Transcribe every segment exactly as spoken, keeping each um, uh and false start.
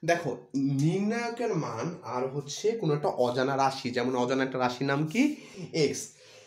দেখো নির্ণায়কের মান আর হচ্ছে কোনো একটা অজানা রাশি, যেমন অজানা একটা রাশির নাম কি এক্স,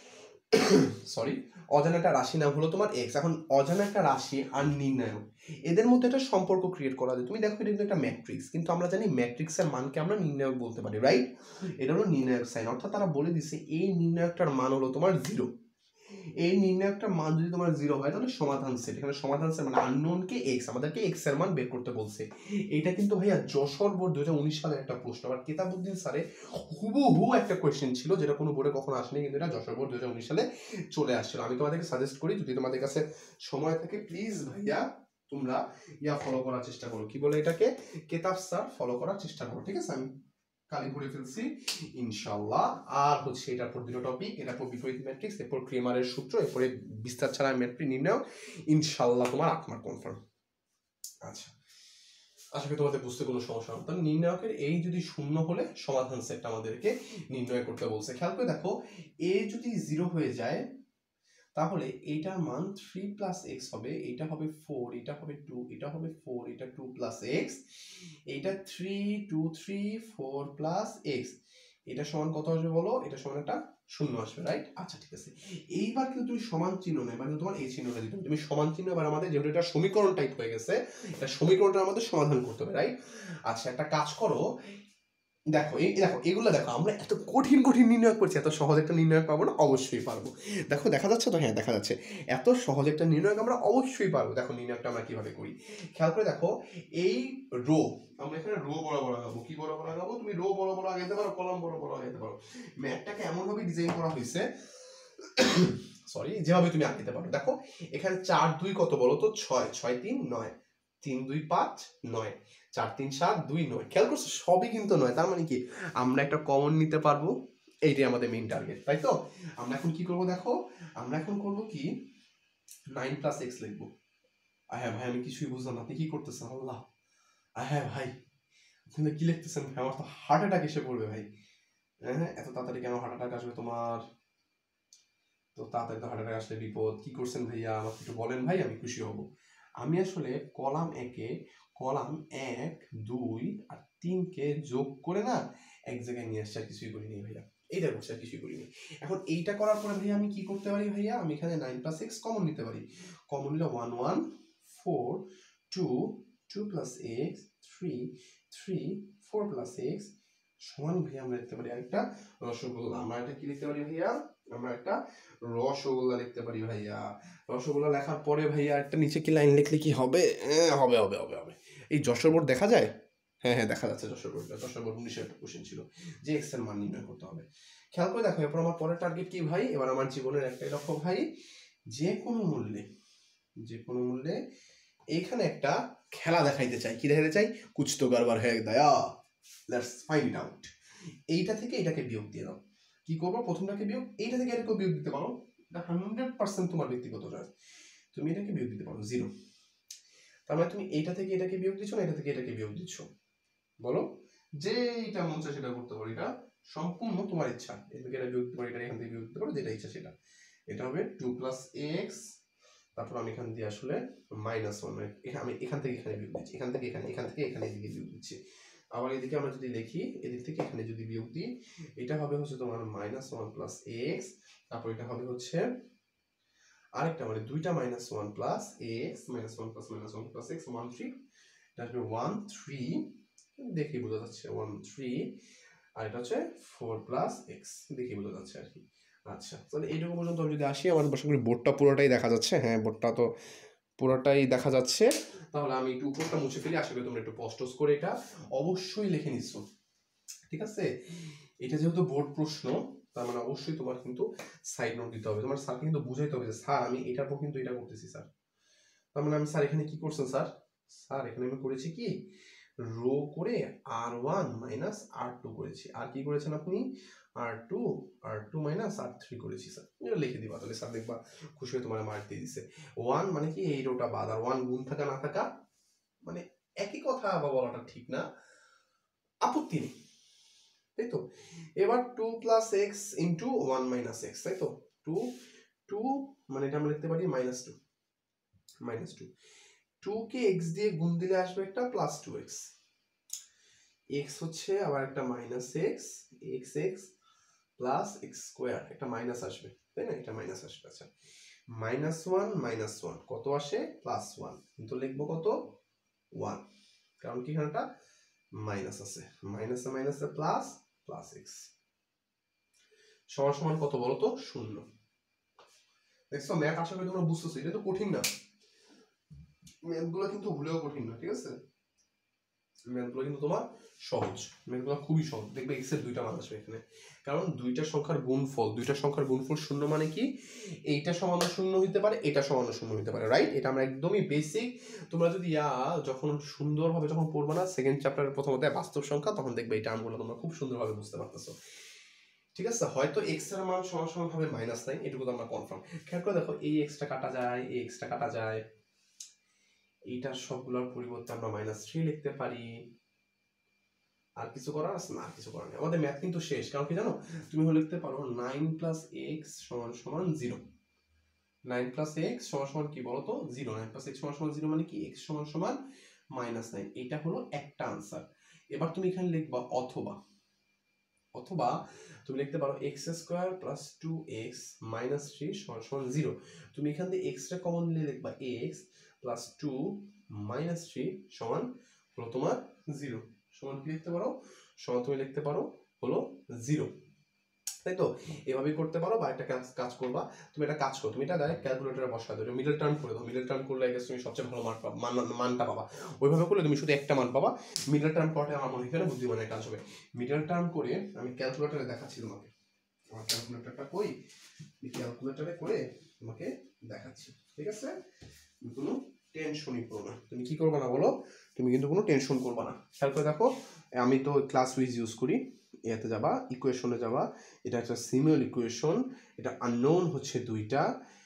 সরি অজানা একটা রাশি নাম হলো তোমার এক্স। এখন অজানা একটা রাশি আর নির্ণায়ক এদের মধ্যে একটা সম্পর্ক ক্রিয়েট করা যায়। তুমি দেখো এটা কিন্তু একটা ম্যাট্রিক্স, কিন্তু আমরা জানি ম্যাট্রিক্সের মানকে আমরা নির্ণায়ক বলতে পারি, রাইট? এটা হলো নির্ণায়ক সাইন, অর্থাৎ তারা বলে দিচ্ছে এই নির্ণায়কটার মান হলো তোমার জিরো। এই নির্ণায়কটার মান যদি তোমার জিরো হয় তাহলে সমাধান সেট। এখানে সমাধান সেট মানে আননোনকে এক্স, আমাদেরকে এক্স এর মান বের করতে বলছে। এটা কিন্তু ভাইয়া যশোর বোর্ড দুই হাজার উনিশ সালের একটা প্রশ্ন, আবার কিতাবুদ্দিন স্যারে হুবহু একটা কোয়েশ্চেন ছিল যেটা কোনো বোর্ডে কখনো আসেনি, কিন্তু এটা যশোর বোর্ড দুই হাজার উনিশ সালে চলে আসছিল। আমি তোমাদেরকে সাজেস্ট করি যদি তোমাদের কাছে সময় থাকে প্লিজ ভাইয়া তোমরা ইয়া ফলো করার চেষ্টা করো, কি বলে এটাকে, কেতাব স্যার ফলো করার চেষ্টা করো, ঠিক আছে? আমি কালি করে ফেলছি ইনশাআল্লাহ। আর হচ্ছে এটার পর দুটো টপিক, এটার পর বিপরীত ম্যাট্রিক্স, এরপর ক্রেমারের সূত্র, এরপরে বিস্তার ছাড়া ম্যাট্রিক্স নির্ণয়, ইনশাআল্লাহ তোমার আট মার্ক কনফার্ম। আচ্ছা, আশা করি তোমাদের বুঝতে কোনো সমস্যা হবে। তাহলে নির্ণায়কের এই যদি শূন্য হলে সমাধান সেটটা আমাদেরকে নির্ণয় করতে বলছে। খেয়াল করে দেখো এ যদি জিরো হয়ে যায় তাহলে এইটার মান থ্রি প্লাস এক্স হবে, এটা হবে ফোর, এটা হবে টু, এটা হবে ফোর, এটা টু প্লাস এক্স, এইটা three two three four plus x, এটা সমান কত আসবে বলো? এটা সমান একটা শূন্য আসবে, রাইট? আচ্ছা ঠিক আছে, এইবার কিন্তু তুমি সমান চিহ্ন নেই, মানে তোমার এই চিহ্নটা দিতে হবে, তুমি সমান চিহ্ন এবার আমাদের যেহেতু এটা সমীকরণ টাইপ হয়ে গেছে, এটা সমীকরণটা আমাদের সমাধান করতে হবে, রাইট? আচ্ছা একটা কাজ করো, দেখো এই দেখো এগুলো দেখো, আমরা এত কঠিন কঠিন নির্ণয় করছি, এত সহজ একটা নির্ণয় পাবো না? অবশ্যই পারবো। দেখো দেখা যাচ্ছে তো, হ্যাঁ দেখা যাচ্ছে, এত সহজ একটা নির্ণয় আমরা অবশ্যই পারবো। দেখো নির্ণয়টা আমরা কিভাবে করি খেয়াল করে দেখো, এই রো আমরা এখানে রো বরাবর আগাবো, কি বরাবর আগাবো? তুমি রো বরাবর আগাইতে পারো, কলাম বরাবর আগাইতে পারো, ম্যাথটাকে এমন ভাবে ডিজাইন করা হয়েছে সরি যেভাবে তুমি আঁকতে পারো। দেখো এখানে চার দুই কত বলো তো? ছয়, ছয় তিন নয়, তিন দুই পাঁচ নয়, চার তিন সাত দুই নয়। খেয়াল করছো সবই কিন্তু নয়, তার মানে কি আমরা একটা কমন নিতে পারবো, এইটাই আমাদের মেইন টার্গেট, তাই তো? আমরা এখন কি করব দেখো, আমরা এখন করব কি নাইন প্লাস এক্স লিখবো। হ্যাঁ ভাই আমি কিছুই বুঝলাম, আপনি কি করতেছেন? আল্লাহ, হ্যাঁ ভাই আপনি কি লিখতেছেন ভাই? আমার তো হার্ট অ্যাটাক এসে পড়বে ভাই। হ্যাঁ এত তাড়াতাড়ি কেন হার্ট অ্যাটাক আসবে তোমার? তো তাড়াতাড়ি তো হার্ট অ্যাটাক আসলে বিপদ। কি করছেন ভাইয়া আমাকে একটু বলেন ভাই, আমি খুশি হব। আমি আসলে কলাম একে কলাম এক দুই আর তিনকে যোগ করে না এক জায়গায় নিয়ে আসছি, আর কিছুই করিনি ভাইয়া, এইটা করছি আর কিছুই করিনি। এখন এইটা করার পরে ভাইয়া আমি কি করতে পারি ভাইয়া? আমি এখানে নাইন প্লাস এক্স কমন নিতে পারি। কমন নিলে one one four two two plus x three three four plus x সমান ভাইয়া আমরা লিখতে পারি একটা রসগোল্লা। আমরা এটা কি লিখতে পারি ভাইয়া? আমরা একটা রসগোল্লা লিখতে পারি ভাইয়া। রসগোল্লা লেখার পরে ভাইয়া একটা নিচে কি লাইন লিখলে কি হবে? হবে হবে হবে হবে। এই যশোর বোর্ড দেখা যায়? হ্যাঁ হ্যাঁ দেখা যাচ্ছে যশোর বোর্ডটা। যশোর বোর্ড উনিশের একটা কোশ্চেন ছিল যে এক্স এর মান নির্ণয় করতে হবে। খেয়াল করে দেখো এরপর আমার পরের টার্গেট কি ভাই? এবার আমার জীবনের একটাই লক্ষ্য ভাই, যে কোনো মূল্যে যে কোনো মূল্যে এইখানে একটা খেলা দেখাইতে চাই। কি দেখাইতে চাই? কুছ তো গড়বড় হ্যায় দয়া, লেটস ফাইন্ড আউট। এইটা থেকে এটাকে বিয়োগ দিয়ে দাও। কি করবো? প্রথমটাকে বিয়োগ, এইটা থেকে এটাকে বিয়োগ দিতে পারো, হান্ড্রেড পার্সেন্ট তোমার ব্যক্তিগত চয়েস। তুমি এটাকে বিয়োগ দিতে পারো জিরো। তার মানে তুমি এইটা থেকে এটাকে বিয়োগ দিচ্ছ না এটা থেকে এটাকে বিয়োগ দিচ্ছ, বলো যে এটা মন চায় সেটা করতে পারো, এটা সম্পূর্ণ তোমার ইচ্ছা। এর থেকে এটা বিয়োগ দিতে পারো, এটা এখান থেকে বিয়োগ দিতে পারো, যেটা ইচ্ছা সেটা। এটা হবে টু প্লাস এক্স, তারপর আমি এখান দিয়ে আসলে মাইনাস ওয়ান, আমি এখান থেকে এখানে বিয়োগ দিচ্ছি, এখান থেকে এখানে, এখান থেকে এখানে এদিকে বিয়োগ দিচ্ছি। আবার এদিকে আমরা যদি লিখি এদিক থেকে এখানে যদি বিয়োগ দিই, এটা হবে হচ্ছে তোমার মাইনাস ওয়ান প্লাস এক্স, তারপর এটা হবে হচ্ছে আরেকটা মানে দুইটা minus one plus x, minus one plus minus one plus x one three, এটা আসবে ওয়ান থ্রি, দেখেই বোঝা যাচ্ছে ওয়ান থ্রি, আর এটা হচ্ছে ফোর প্লাস এক্স, দেখেই বোঝা যাচ্ছে আর কি। আচ্ছা তাহলে এইটুকু পর্যন্ত আমি যদি আসি, আমার বসে বোর্ডটা পুরোটাই দেখা যাচ্ছে, হ্যাঁ বোর্ডটা তো পুরোটাই দেখা যাচ্ছে। তাহলে আমি একটু উপরটা মুছে ফেলি, আশা করি তোমরা একটু পস্টস করে এটা অবশ্যই লিখে নিচ্ছ, ঠিক আছে? এটা যেহেতু বোর্ড প্রশ্ন তার মানে অবশ্যই তোমার কিন্তু সাইড নোট দিতে হবে, তোমার স্যারকে কিন্তু বুঝাইতে হবে যে স্যার আমি এটার পর কিন্তু এটা করতেছি স্যার। তার মানে আমি স্যার এখানে কি করছেন স্যার? স্যার এখানে আমি করেছি কি রো করে R one minus R two করেছি, আর কি করেছেন আপনি? R two R two minus R three করেছি স্যার। এটা লিখে দিবা, তাহলে স্যার দেখবা খুশি হয়ে তোমার মার্ক দিয়ে দিছে। ওয়ান মানে কি এই রোটা বাদ, আর ওয়ান গুণ থাকা না থাকা মানে একই কথা বা বলাটা ঠিক না, আপত্তি নেই, তাই তো? এবার two plus x into one minus x, তাই তো? টু টু মানে এটা আমরা লিখতে পারি minus two, minus two, two কে এক্স দিয়ে গুণ দিলে আসবে একটা প্লাস টু এক্স, এক্স হচ্ছে আবার একটা minus x, x x plus x square, একটা মাইনাস আসবে তাই না, এটা মাইনাস আসবে। আচ্ছা মাইনাস ওয়ান মাইনাস ওয়ান কত আসে, প্লাস ওয়ান, কিন্তু লিখবো কত, ওয়ান, কারণ কি এখানটা মাইনাস আছে, মাইনাসে মাইনাসে প্লাস, প্লাস এক্স সমান সমান কত বলো তো, শূন্য। দেখছো ম্যাথ আশা করি তোমরা বুঝতেছো, এটা তো কঠিন না, ম্যাথগুলো কিন্তু ভুলেও কঠিন না, ঠিক আছে, ম্যাথগুলো কিন্তু তোমার সহজ, ম্যাথগুলো খুবই সহজ। দেখবে এক্স এর দুইটা মান আসবে এখানে, কারণ দুইটা সংখ্যার গুণফল, দুইটা সংখ্যার গুণফল শূন্য মানে কি, এইটা সমান শূন্য হইতে পারে, এটা সমান শূন্য হইতে পারে, রাইট? এটা আমরা একদমই বেসিক, তোমরা যদি ইয়া যখন সুন্দরভাবে যখন পড়বে না সেকেন্ড চ্যাপ্টারের প্রথম অধ্যায় বাস্তব সংখ্যা, তখন দেখবে এই টার্মগুলো তোমরা খুব সুন্দরভাবে বুঝতে পারতেছো, ঠিক আছে। হয়তো এক্স এর মান সমান সমান হবে মাইনাস নাইন, এটুকু তো আমরা কনফার্ম। খেয়াল করে দেখো এই এক্সটা কাটা যায়, এই এক্সটা কাটা যায়, এইটার সবগুলোর পরিবর্তে আমরা মাইনাস থ্রি লিখতে পারি। আর কিছু করার আছে না, আর কিছু করার নেই, আমাদের ম্যাথ কিন্তু শেষ। কারণ কি জানো, তুমি হলে লিখতে পারো নাইন প্লাস এক্স সমান সমান জিরো, নাইন প্লাস এক্স সমান সমান কি বলতো, জিরো, নাইন প্লাস এক্স সমান সমান জিরো মানে কি, এক্স সমান সমান মাইনাস নাইন, এটা হলো একটা আনসার। এবার তুমি এখানে লিখবা অথবা, অথবা তুমি লিখতে পারো x square plus two x minus three সমান সমান জিরো। তুমি এখান থেকে এক্সটা কমন নিলে লিখবা x plus two minus three সমান হলো তোমার জিরো, সমান কি লিখতে পারো, সমান তুমি লিখতে পারো হলো জিরো, তাই তো? এভাবেই করতে পারো। বা একটা কাজ করবা, তুমি একটা কাজ করো, তুমি এটা ডাইরেক্ট ক্যালকুলেটরে বসা দাও, মিডল টার্ম করে দাও, মিডল টার্ম করলে গেছে তুমি সবচেয়ে ভালো মার্ক পাবা, মানটা পাবা। ওইভাবে করলে তুমি শুধু একটা মান পাবা, মিডল টার্ম করাটা আমার মনে হয় বুদ্ধিমানের কাজ হবে। মিডল টার্ম করে আমি ক্যালকুলেটরে দেখাচ্ছি তোমাকে, আমার ক্যালকুলেটরটা কই, ক্যালকুলেটরে করে তোমাকে দেখাচ্ছি, ঠিক আছে? তুমি কোনো টেনশনই করো না, তুমি কি করবে না বলো, তুমি কিন্তু কোনো টেনশন করবে না। খেয়াল করে দেখো, আমি তো ক্লাস উইজ ইউজ করি, এতে যাবা, ইকুয়েশনে যাবা, এটা একটা সিমিলার ইকুয়েশন, এটা আননোন হচ্ছে দুইটা,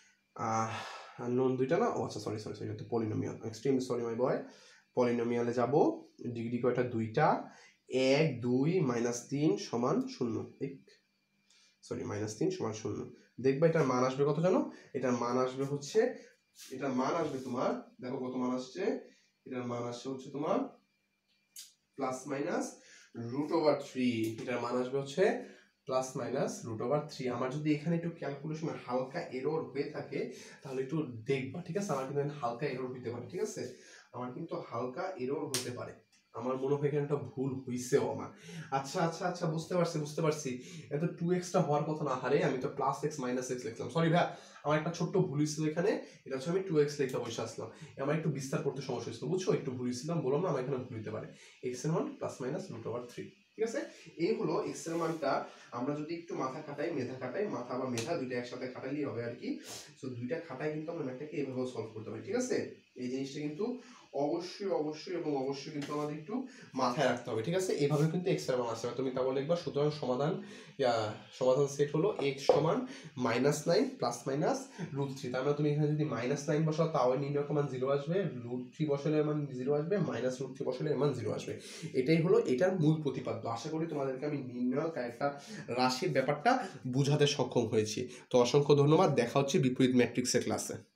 আননোন দুইটা না, ও আচ্ছা সরি সরি সরি এটা তো polynomial, extremely sorry my boy, পলিনোমিয়ালে যাব, ডিগ্রি কয়টা, দুইটা, এক দুই মাইনাস তিন সমান শূন্য, ঠিক, সরি মাইনাস তিন সমান শূন্য। দেখবে এটার মান আসবে কত জানো, এটার মান আসবে হচ্ছে, এটার মান আসবে তোমার, দেখো কত মান আসছে, এটার মান আসছে হচ্ছে তোমার plus minus root over three, এটার মান আসবে হচ্ছে plus minus root over three. আমার যদি এখানে একটু ক্যালকুলেশন হালকা এরর হয়ে থাকে তাহলে একটু দেখবা, ঠিক আছে? আমার কিন্তু হালকা এরর হতে পারে, ঠিক আছে, আমার কিন্তু হালকা এরর হতে পারে, আমার মনে হয় এখানে একটা ভুল হইছেও আমার। আচ্ছা আচ্ছা আচ্ছা বুঝতে পারছি বুঝতে পারছি, এত টু এক্সটা হওয়ার কথা না, হারে আমি তো প্লাস এক্স মাইনাস এক্স লিখলাম, সরি ভাই, আমার একটা ছোট্ট ভুল হয়েছিল এখানে, এটা হচ্ছে আমি টু এক্স লিখতে বসে আসলাম, আমার একটু বিস্তার করতে সমস্যা হয়েছিল, বুঝছো, একটু ভুল হয়েছিলাম, বললাম না আমার এখানে ভুল হতে পারে, এক্স এর মান plus minus root over three, ঠিক আছে? এই হলো এক্স এর মানটা, আমরা যদি একটু মাথা খাটাই, মেধা খাটাই, মাথা বা মেধা দুইটা একসাথে খাটাইলেই হবে আর কি। সো দুইটা খাটাই কিন্তু আমরা ম্যাথটাকে এইভাবে সলভ করতে পারি, ঠিক আছে? এই জিনিসটা কিন্তু অবশ্যই অবশ্যই এবং অবশ্যই কিন্তু আমাদের একটু মাথায় রাখতে হবে, ঠিক আছে? এইভাবে কিন্তু এক্স এর মান আসবে, তুমি তারপর লিখবা সুতরাং সমাধান, সমাধান সেট হলো এক্স সমান minus nine plus minus root three. তার মানে তুমি এখানে যদি মাইনাস নাইন বসাও তাও নির্ণয় মান জিরো আসবে, রুট থ্রি বসালে এর মান জিরো আসবে, মাইনাস রুট থ্রি বসালে এর মান জিরো আসবে। এটাই হলো এটার মূল প্রতিপাদ্য। আশা করি তোমাদেরকে আমি নির্ণয় একটা রাশির ব্যাপারটা বুঝাতে সক্ষম হয়েছি। তো অসংখ্য ধন্যবাদ, দেখা হচ্ছে বিপরীত ম্যাট্রিক্সের ক্লাসে।